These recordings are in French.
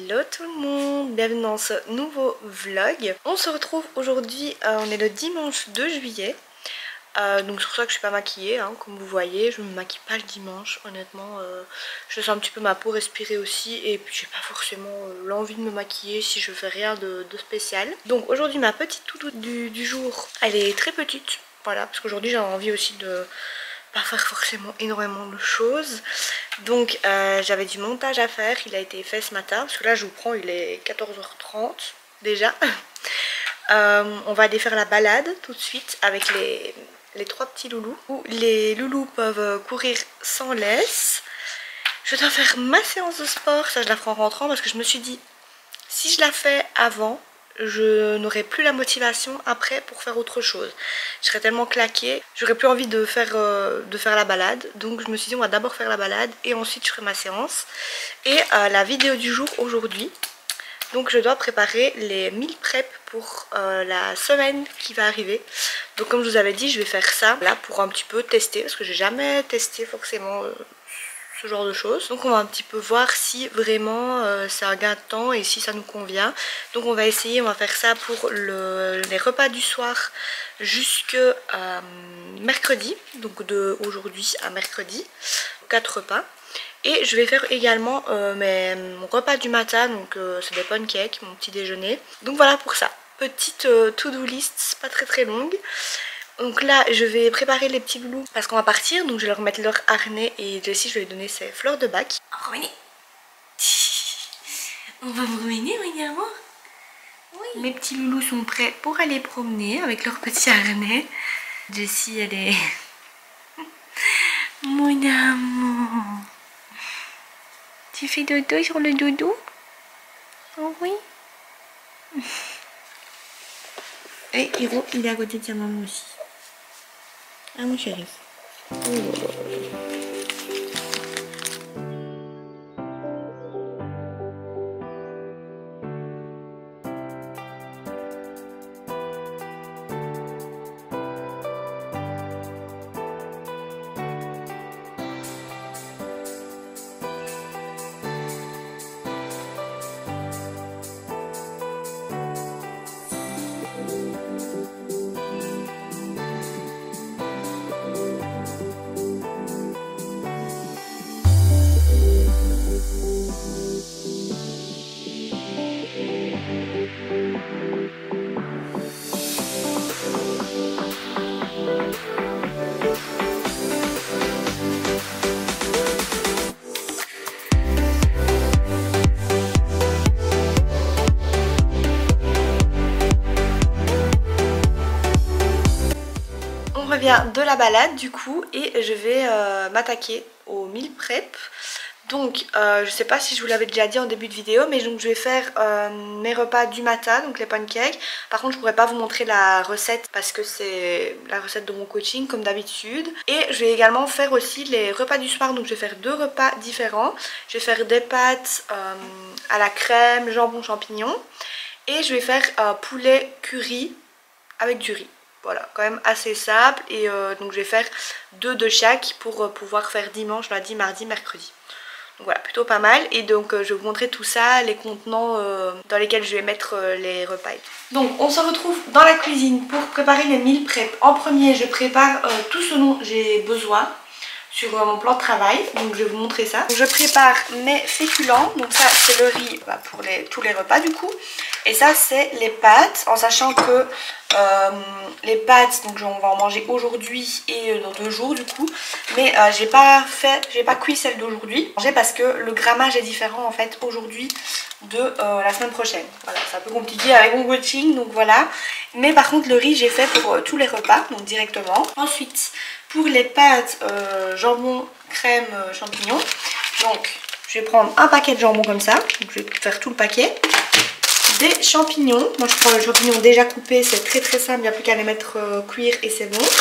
Hello tout le monde, bienvenue dans ce nouveau vlog. On se retrouve aujourd'hui, on est le dimanche 2 juillet. Donc c'est pour ça que je suis pas maquillée, hein, comme vous voyez. Je me maquille pas le dimanche, honnêtement. Je laisse un petit peu ma peau respirer aussi. Et puis j'ai pas forcément l'envie de me maquiller si je fais rien de spécial. Donc aujourd'hui ma petite toutou du jour, elle est très petite. Voilà, parce qu'aujourd'hui j'ai envie aussi de pas faire forcément énormément de choses. Donc j'avais du montage à faire, il a été fait ce matin, parce que là je vous prends, il est 14h30 déjà. On va aller faire la balade tout de suite avec les trois petits loulous, où les loulous peuvent courir sans laisse. Je dois faire ma séance de sport, ça je la ferai en rentrant, parce que je me suis dit, si je la fais avant, je n'aurai plus la motivation après pour faire autre chose. Je serais tellement claquée, j'aurais plus envie de faire la balade. Donc je me suis dit on va d'abord faire la balade et ensuite je ferai ma séance. Et la vidéo du jour aujourd'hui, donc je dois préparer les meal prep pour la semaine qui va arriver. Donc comme je vous avais dit, je vais faire ça là pour un petit peu tester, parce que j'ai jamais testé forcément ce genre de choses. Donc on va un petit peu voir si vraiment c'est un gain de temps et si ça nous convient. Donc on va essayer, on va faire ça pour les repas du soir jusque mercredi. Donc de aujourd'hui à mercredi, 4 repas. Et je vais faire également mon repas du matin, donc c'est des pancakes, mon petit déjeuner. Donc voilà pour ça, petite to-do list, pas très longue. Donc là je vais préparer les petits loulous parce qu'on va partir, donc je vais leur mettre leur harnais et Jessie je vais lui donner ses fleurs de bac. On va promener. On va promener, regarde. Oui. Mes petits loulous sont prêts pour aller promener avec leur petit harnais. Jessie elle est... Mon amour. Tu fais dodo sur le doudou? Oh oui. Et Hiro il est à côté de sa maman aussi. Ah mon chéri. Oh. De la balade du coup et je vais m'attaquer au meal prep. Donc je sais pas si je vous l'avais déjà dit en début de vidéo, mais donc je vais faire mes repas du matin, donc les pancakes. Par contre je pourrais pas vous montrer la recette parce que c'est la recette de mon coaching comme d'habitude. Et je vais également faire aussi les repas du soir, donc je vais faire 2 repas différents. Je vais faire des pâtes à la crème, jambon, champignons, et je vais faire poulet curry avec du riz. Voilà, quand même assez simple. Et donc je vais faire 2 de chaque pour pouvoir faire dimanche, lundi, mardi, mercredi. Donc voilà, plutôt pas mal. Et donc je vais vous montrer tout ça, les contenants dans lesquels je vais mettre les repas. Donc on se retrouve dans la cuisine pour préparer les meal prep. En premier, je prépare tout ce dont j'ai besoin sur mon plan de travail, donc je vais vous montrer ça. Donc, je prépare mes féculents, donc ça c'est le riz pour tous les repas du coup, et ça c'est les pâtes, en sachant que les pâtes, donc on va en manger aujourd'hui et dans 2 jours du coup, mais j'ai pas cuit celle d'aujourd'hui, parce que le grammage est différent en fait aujourd'hui de la semaine prochaine. Voilà, c'est un peu compliqué avec mon coaching, donc voilà, mais par contre le riz j'ai fait pour tous les repas, donc directement. Ensuite pour les pâtes jambon, crème, champignons, donc je vais prendre un paquet de jambon comme ça, donc je vais faire tout le paquet. Des champignons, moi je prends les champignons déjà coupés, c'est très simple, il n'y a plus qu'à les mettre cuire et c'est bon.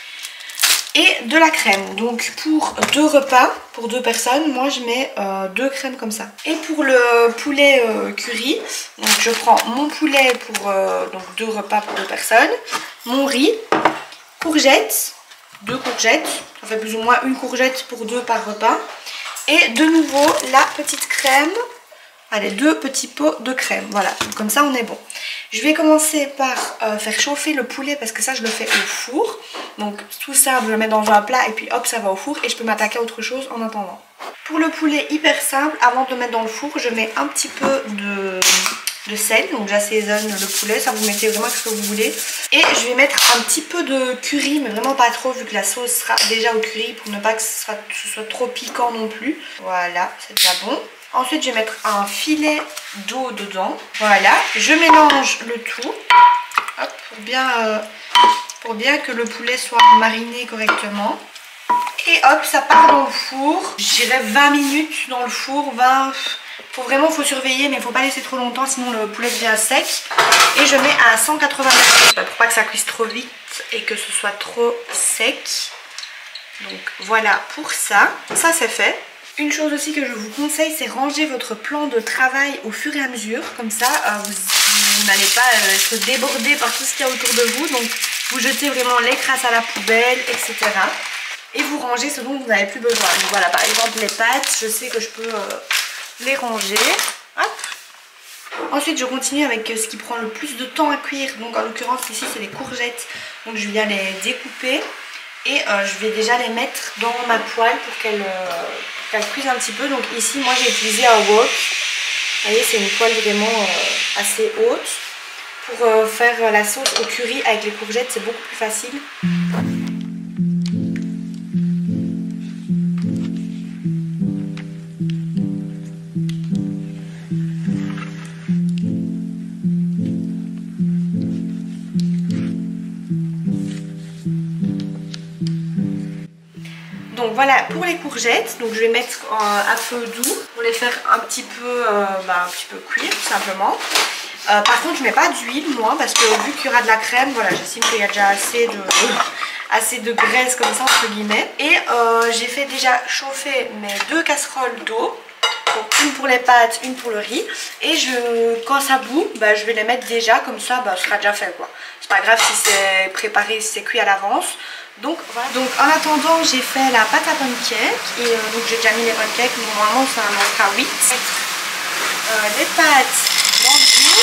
Et de la crème, donc pour 2 repas, pour 2 personnes, moi je mets 2 crèmes comme ça. Et pour le poulet curry, donc je prends mon poulet pour donc 2 repas pour 2 personnes, mon riz, courgettes, 2 courgettes, ça fait plus ou moins une courgette pour 2 par repas. Et de nouveau la petite crème Allez, 2 petits pots de crème, voilà, comme ça on est bon. Je vais commencer par faire chauffer le poulet parce que ça je le fais au four. Donc tout ça je le mets dans un plat et puis hop ça va au four et je peux m'attaquer à autre chose en attendant. Pour le poulet hyper simple, avant de le mettre dans le four, je mets un petit peu de sel, donc j'assaisonne le poulet, ça vous mettez vraiment ce que vous voulez. Et je vais mettre un petit peu de curry, mais vraiment pas trop vu que la sauce sera déjà au curry pour ne pas que ce soit trop piquant non plus. Voilà, c'est déjà bon. Ensuite, je vais mettre un filet d'eau dedans. Voilà, je mélange le tout hop, pour bien que le poulet soit mariné correctement. Et hop, ça part dans le four. Je dirais 20 minutes dans le four. Faut surveiller, mais il faut pas laisser trop longtemps, sinon le poulet devient sec. Et je mets à 180 degrés pour pas que ça cuise trop vite et que ce soit trop sec. Donc voilà pour ça. Ça c'est fait. Une chose aussi que je vous conseille, c'est ranger votre plan de travail au fur et à mesure. Comme ça, vous n'allez pas être débordé par tout ce qu'il y a autour de vous. Donc, vous jetez vraiment les crasses à la poubelle, etc. Et vous rangez ce dont vous n'avez plus besoin. Donc voilà, par exemple, les pâtes, je sais que je peux les ranger. Hop. Ensuite, je continue avec ce qui prend le plus de temps à cuire. Donc, en l'occurrence, ici, c'est les courgettes. Donc, je viens les découper. Et je vais déjà les mettre dans ma poêle pour qu'elles cuisent un petit peu. Donc ici, moi j'ai utilisé un wok. Vous voyez, c'est une poêle vraiment assez haute. Pour faire la sauce au curry avec les courgettes, c'est beaucoup plus facile. Donc voilà pour les courgettes, donc je vais mettre à feu doux pour les faire un petit peu cuire tout simplement. Par contre je mets pas d'huile moi parce que vu qu'il y aura de la crème, voilà, j'estime qu'il y a déjà assez de graisse comme ça entre guillemets. Et j'ai fait déjà chauffer mes 2 casseroles d'eau. Donc une pour les pâtes, une pour le riz. Et quand ça bout, je vais les mettre déjà, comme ça ce sera déjà fait quoi. C'est pas grave si c'est préparé, si c'est cuit à l'avance. Donc voilà. Donc en attendant j'ai fait la pâte à pancakes. Et donc j'ai déjà mis les pancakes, normalement ça en sera 8. Les pâtes dans l'huile.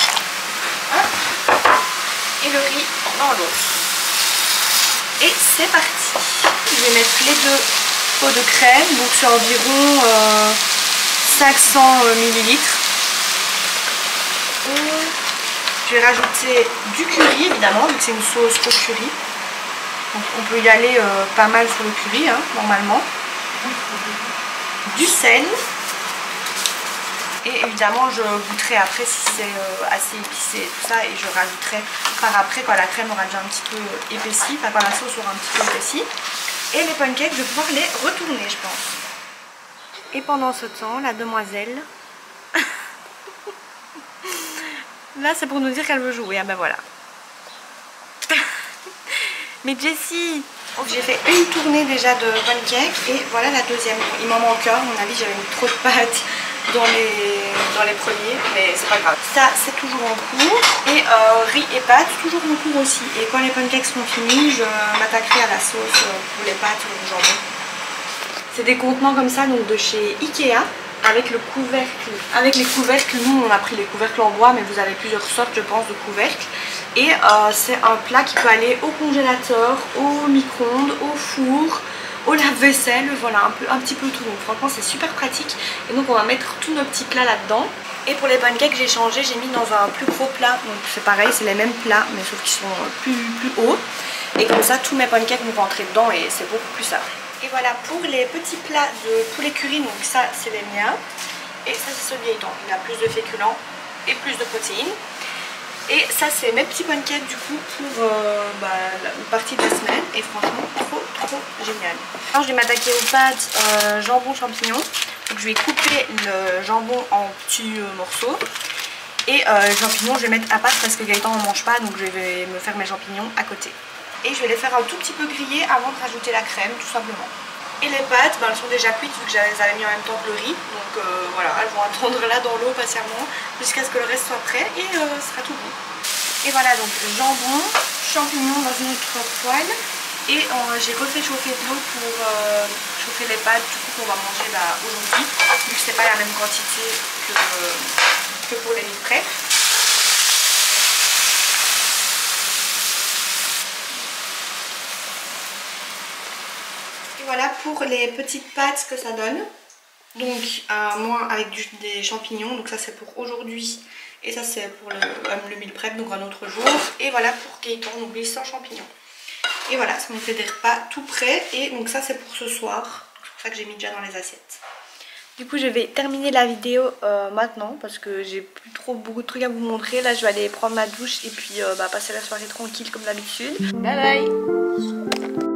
Et le riz dans l'eau. Et c'est parti. Je vais mettre les 2 pots de crème. Donc c'est environ 500 ml. Je vais rajouter du curry évidemment, vu que c'est une sauce au curry. Donc on peut y aller pas mal sur le curry hein, normalement. Du sel. Et évidemment je goûterai après si c'est assez épicé et tout ça. Et je rajouterai par après quand la crème aura déjà un petit peu épaissi. Enfin quand la sauce aura un petit peu épaissi. Et les pancakes je vais pouvoir les retourner je pense. Et pendant ce temps, la demoiselle, là c'est pour nous dire qu'elle veut jouer, ah ben voilà. Mais Jessie, j'ai fait une tournée déjà de pancakes et voilà la deuxième. Il m'en manque un, à mon avis j'avais mis trop de pâtes dans les premiers, mais c'est pas grave. Ça c'est toujours en cours. Et riz et pâtes, toujours en cours aussi. Et quand les pancakes seront finis, je m'attaquerai à la sauce pour les pâtes ou le jambon. C'est des contenants comme ça, donc de chez Ikea, avec le couvercle. Avec les couvercles, nous on a pris les couvercles en bois, mais vous avez plusieurs sortes je pense de couvercles. Et c'est un plat qui peut aller au congélateur, au micro-ondes, au four, au lave-vaisselle, voilà un petit peu tout. Donc franchement c'est super pratique. Et donc on va mettre tous nos petits plats là-dedans. Et pour les pancakes j'ai changé, j'ai mis dans un plus gros plat. Donc c'est pareil, c'est les mêmes plats, mais sauf qu'ils sont plus hauts. Et comme ça tous mes pancakes vont rentrer dedans et c'est beaucoup plus simple. Et voilà pour les petits plats de poulet curry, donc ça c'est les miens. Et ça c'est celui étant, il a plus de féculents et plus de protéines. Et ça c'est mes petits pancakes du coup pour une partie de la semaine. Et franchement trop génial. Alors je vais m'attaquer aux pâtes jambon champignon. Donc je vais couper le jambon en petits morceaux. Et les champignons je vais mettre à part parce que Gaëtan n'en mange pas, donc je vais me faire mes champignons à côté. Et je vais les faire un tout petit peu griller avant de rajouter la crème tout simplement. Et les pâtes, elles sont déjà cuites vu que je les avais mis en même temps que le riz. Donc voilà, elles vont attendre là dans l'eau patiemment jusqu'à ce que le reste soit prêt et ce sera tout bon. Et voilà donc jambon, champignons dans une autre poêle. Et j'ai refait chauffer de l'eau pour chauffer les pâtes du coup qu'on va manger aujourd'hui, vu que c'est pas la même quantité que pour les meal prep. Et voilà pour les petites pâtes que ça donne. Donc moi avec des champignons, donc ça c'est pour aujourd'hui et ça c'est pour le meal prep, donc un autre jour. Et voilà pour Gaëtan, donc lui sans champignons. Et voilà, ça nous fait des repas tout prêts. Et donc ça c'est pour ce soir, c'est pour ça que j'ai mis déjà dans les assiettes. Du coup je vais terminer la vidéo maintenant parce que j'ai plus trop beaucoup de trucs à vous montrer. Là je vais aller prendre ma douche et puis passer la soirée tranquille comme d'habitude. Bye bye.